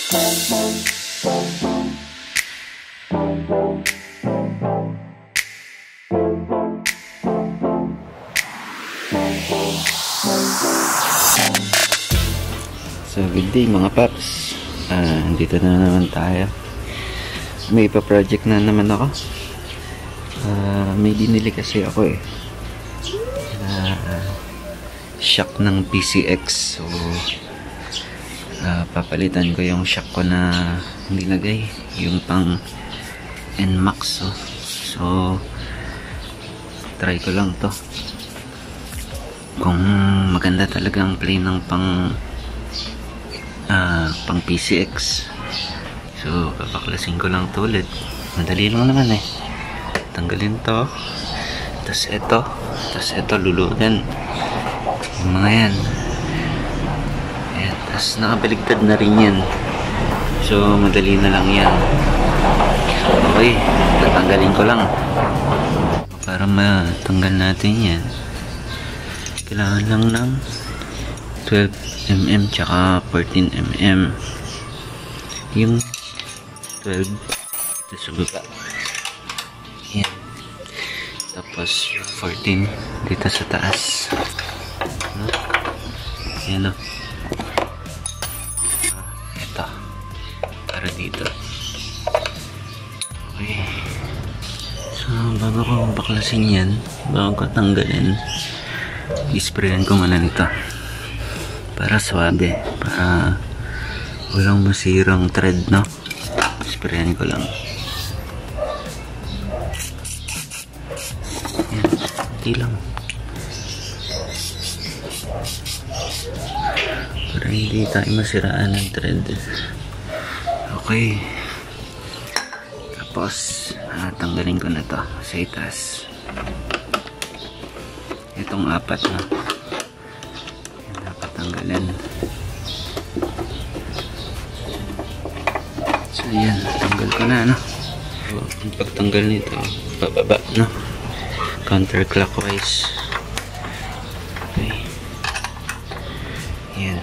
So good day mga paps, dito na naman tayo. May ipa-project na naman ako. May binili kasi ako shock ng PCX. So papalitan ko yung shock ko na nilagay, yung pang NMAX. So try ko lang to kung maganda talaga ang play ng pang PCX. So papaklasin ko lang to ulit. Madali lang naman tanggalin to, tas ito lulugan yung mga yan. Ayan, tas nakabaligtad na rin yan. So madali na lang yan. Okay, tatanggalin ko lang para matanggal natin yan. Kailangan lang ng 12mm tsaka 14mm. Yung 12 ito sa baba, yan, tapos 14 dito sa taas, yan ito para dito. Okay, so bago ko baklasin yan, bago ko tanggalin, isprayan ko muna nito para swabe, para walang masirang thread, no? Sprayan ko lang. Yan, hindi lang. Para hindi tayo masiraan ng thread. Okay. Tapos, tanggalin ko na to sa itas. Itong apat na. Dapat tanggalin. So yan, tanggal ko na, no? So, ang pagtanggal nito, pababa, no? Counterclockwise. Okay. Yan.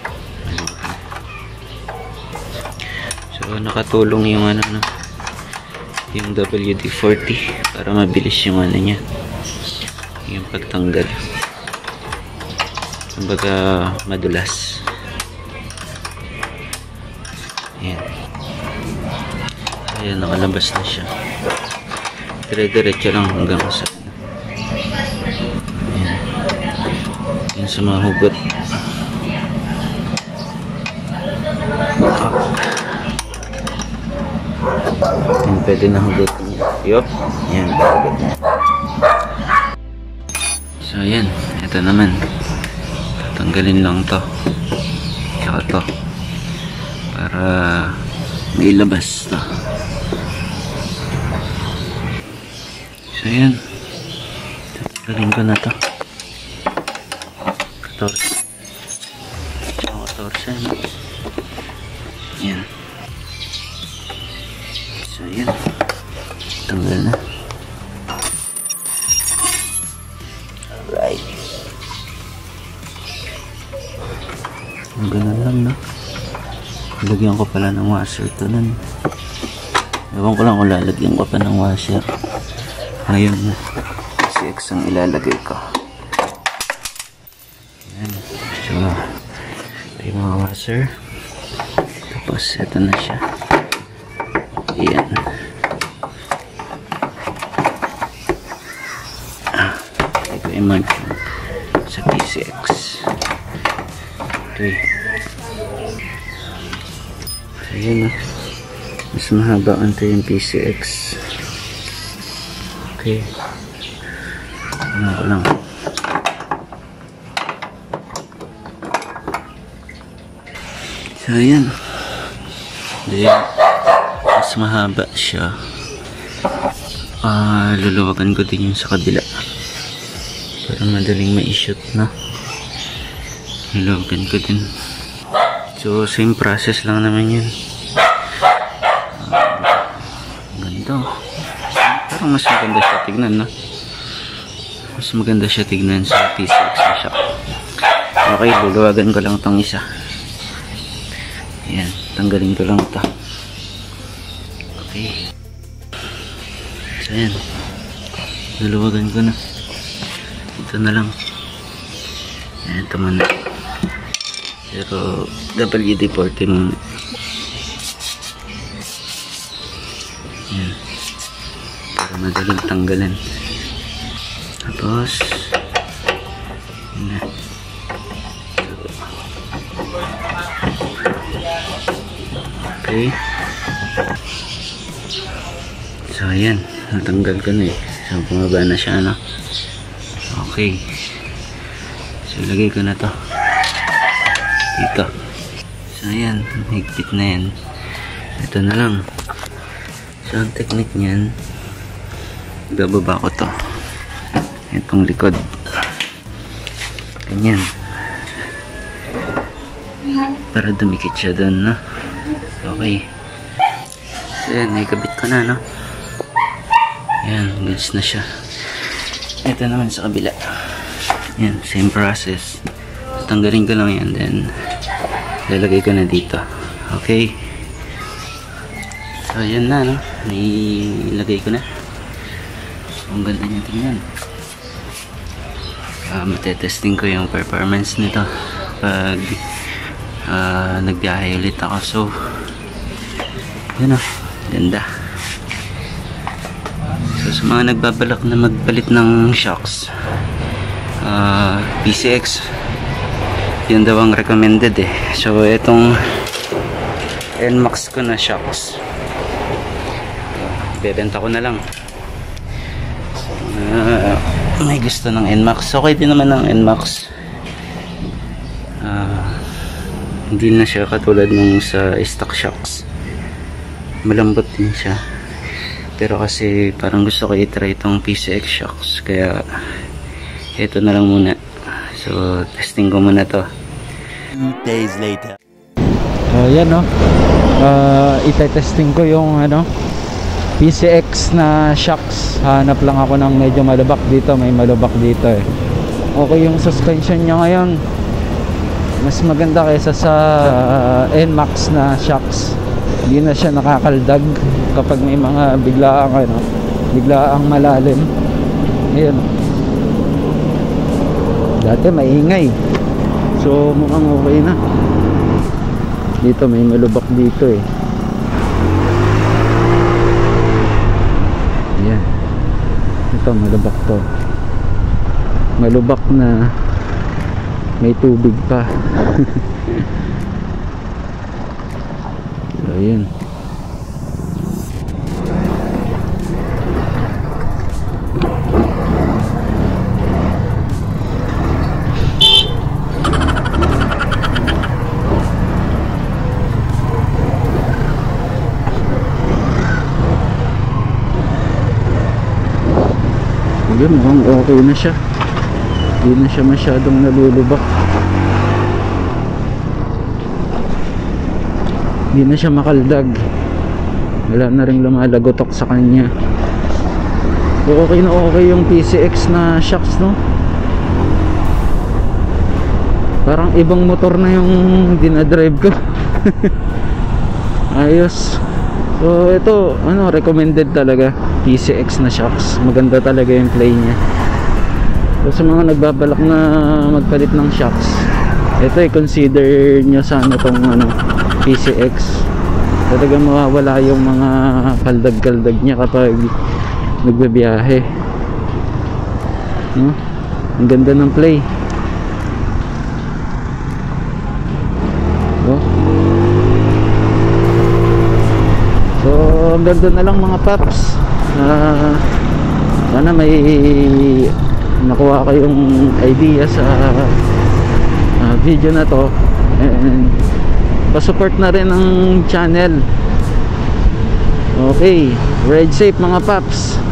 So nakatulong yung no? Yung WD-40 para mabilis yung niya, yung pagtanggal. Kumbaga madulas. Yan. Ayan, nakalabas na siya. Dire-diretso lang hanggang sa ayan. Yan sa mga hugot. Yan, pwede na hugot. Yup. Yan, hugot na. So ayan, ito naman. Tatanggalin lang to. Tsaka to. Para may labas to. So yan, tatanggalin ko na to. 14 no? Yan. So yan, tanggal na. Alright, ganun lang, no? Lagyan ko pala ng washer to nun. Ewan ko lang kung lalagyan ko pa ng washer. Ngayon na PCX ang ilalagay ko. Ayan. So ito yung mga washer. Tapos ito na siya. Ayan. Ito yung mag sa PCX. Okay. Ayan, mas mahaba ante yung PCX. Okay. Ano ko lang. So ayan. Then, mas mahaba siya. Luluwagan ko din yung sa kabila para madaling ma-shoot na. Luluwagan ko din. So same process lang naman yun. Ganda. Parang mas maganda siya tignan, no? Mas maganda siya tignan sa PCX na siya. Okay, luluwagan ko lang tong isa. Ayan. Tanggalin ko lang ito. Okay. So ayan, luluwagan ko na. Ito na lang. Ayan, ito muna. Pero WD-40 muna. Ayan, para madaling tanggalin. Tapos ayan na. Okay. So ayan, natanggal ko na eh. So bumaba na siya, ano. Okay. So ilagay ko na to dito. So ayan, higpit na yan. Ito na lang. So ang technique niyan, bababa ko to, itong likod, ganyan, para dumikit siya doon, no? Okay. So yan, naikabit ko na, no? Yan, goods na siya. Ito naman sa kabila. Yan, same process. So, tanggalin ko lang yan, then lalagay ko na dito. Okay. So yan na, no? Nilagay ko na. Ang ganda niya tingnan. Matetesting ko yung performance nito pag nagbiyahe ulit ako. So yun, ganda. So sa mga nagbabalak na magpalit ng shocks, PCX yun daw ang recommended eh. So itong NMAX ko na shocks, bebenta ko na lang. May gusto ng NMAX, okay din naman ng NMAX. Hindi na siya katulad nung sa stock shocks, malambot din siya. Pero kasi parang gusto ko i-try itong PCX shocks, kaya ito na lang muna. So testing ko muna to. 2 days later. Yan, no. Ite-testing ko yung PCX na shocks. Hanap lang ako ng medyo malubak dito. May malubak dito eh. Okay yung suspension niya ngayon. Mas maganda kaysa sa NMAX na shocks. Hindi na siya nakakaldag kapag may mga biglaang malalim. Ayan. Dati maingay. So mukhang okay na. Dito may malubak dito eh. Ayan. Ito malubak to. Malubak na may tubig pa. So ayan. Ayan, mukhang okay na siya. Hindi na siya masyadong nalulubak. Hindi na siya makaldag. Wala na rin lumalagotok sa kanya. So, okay na okay yung PCX na shocks, no? Parang ibang motor na yung dinadrive ko. Ayos. So ito, recommended talaga PCX na shocks. Maganda talaga yung play niya. So sa mga nagbabalak na magpalit ng shocks, ito consider nyo sana tong PCX. Talagang mawawala yung mga kaldag-kaldag niya kapag nagbabiyahe, no? Ang ganda ng play. So hanggang doon na lang mga paps. Sana may nakuha kayong idea sa video na to, and pa-support na rin ang channel. Okay, ride safe mga paps.